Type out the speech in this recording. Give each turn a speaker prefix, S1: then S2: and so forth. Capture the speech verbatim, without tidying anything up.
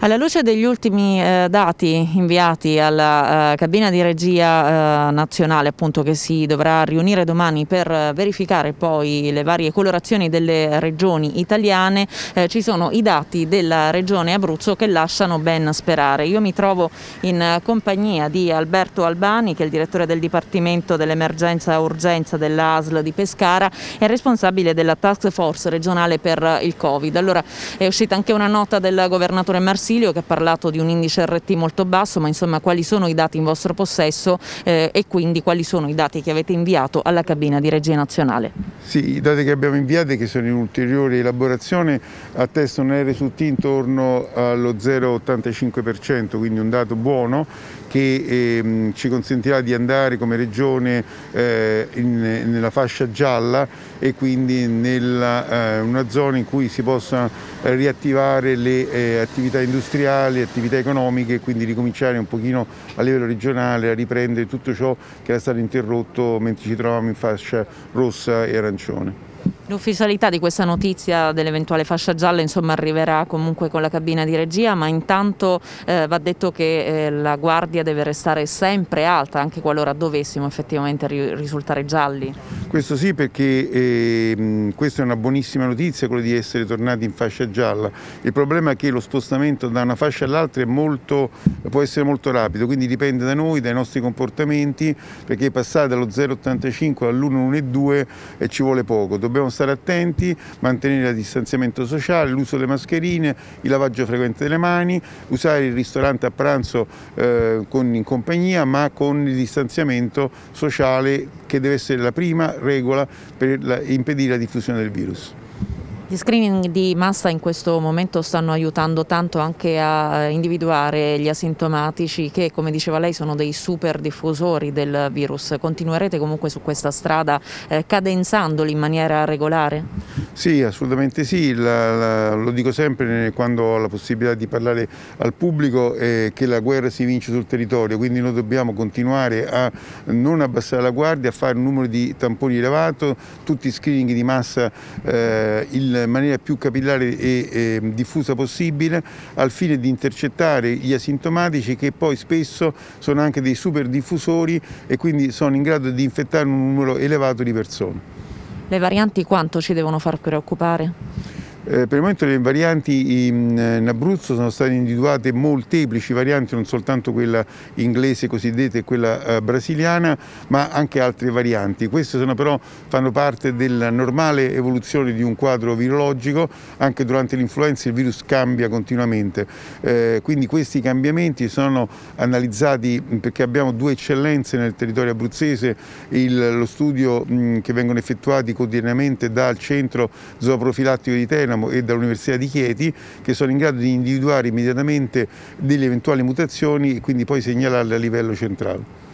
S1: Alla luce degli ultimi eh, dati inviati alla eh, cabina di regia eh, nazionale, appunto, che si dovrà riunire domani per eh, verificare poi le varie colorazioni delle regioni italiane, eh, ci sono i dati della regione Abruzzo che lasciano ben sperare. Io mi trovo in eh, compagnia di Alberto Albani, che è il direttore del Dipartimento dell'Emergenza Urgenza dell'A S L di Pescara e responsabile della Task Force regionale per il Covid. Allora, è uscita anche una nota del governatore Marsilio che ha parlato di un indice R T molto basso, ma insomma quali sono i dati in vostro possesso eh, e quindi quali sono i dati che avete inviato alla cabina di regia nazionale?
S2: Sì, i dati che abbiamo inviati, che sono in ulteriore elaborazione, attestano un R su T intorno allo zero virgola ottantacinque per cento, quindi un dato buono che ehm, ci consentirà di andare come regione eh, in, nella fascia gialla e quindi nella eh, una zona in cui si possano eh, riattivare le eh, attività industriali, attività economiche e quindi ricominciare un pochino a livello regionale a riprendere tutto ciò che era stato interrotto mentre ci trovavamo in fascia rossa e arancione.
S1: L'ufficialità di questa notizia dell'eventuale fascia gialla insomma arriverà comunque con la cabina di regia, ma intanto eh, va detto che eh, la guardia deve restare sempre alta anche qualora dovessimo effettivamente ri risultare gialli.
S2: Questo sì, perché eh, questa è una buonissima notizia, quello di essere tornati in fascia gialla. Il problema è che lo spostamento da una fascia all'altra è molto, può essere molto rapido, quindi dipende da noi, dai nostri comportamenti, perché passare dallo zero virgola ottantacinque all'uno virgola due eh, ci vuole poco. Dobbiamo stare attenti, mantenere il distanziamento sociale, l'uso delle mascherine, il lavaggio frequente delle mani, usare il ristorante a pranzo eh, con, in compagnia, ma con il distanziamento sociale, che deve essere la prima regola per la, impedire la diffusione del virus.
S1: Gli screening di massa in questo momento stanno aiutando tanto anche a individuare gli asintomatici che, come diceva lei, sono dei super diffusori del virus. Continuerete comunque su questa strada eh, cadenzandoli in maniera regolare?
S2: Sì, assolutamente sì, la, la, lo dico sempre quando ho la possibilità di parlare al pubblico, eh, che la guerra si vince sul territorio, quindi noi dobbiamo continuare a non abbassare la guardia, a fare un numero di tamponi elevato, tutti i screening di massa eh, il in maniera più capillare e eh, diffusa possibile, al fine di intercettare gli asintomatici, che poi spesso sono anche dei super diffusori e quindi sono in grado di infettare un numero elevato di persone.
S1: Le varianti quanto ci devono far preoccupare?
S2: Eh, per il momento le varianti in, in Abruzzo sono state individuate molteplici varianti, non soltanto quella inglese cosiddetta e quella eh, brasiliana, ma anche altre varianti. Queste sono però, fanno parte della normale evoluzione di un quadro virologico. Anche durante l'influenza il virus cambia continuamente, eh, quindi questi cambiamenti sono analizzati perché abbiamo due eccellenze nel territorio abruzzese, il, lo studio mh, che vengono effettuati quotidianamente dal centro zooprofilattico di Teramo e dall'Università di Chieti, che sono in grado di individuare immediatamente delle eventuali mutazioni e quindi poi segnalarle a livello centrale.